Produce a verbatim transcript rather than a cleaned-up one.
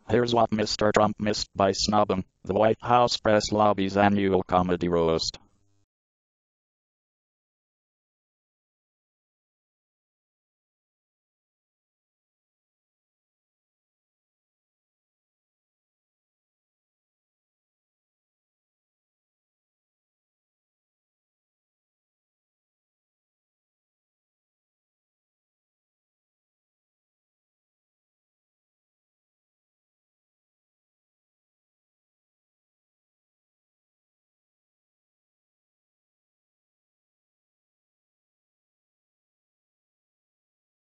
Here's what Mister Trump missed by snubbing the White House press lobby's annual comedy roast.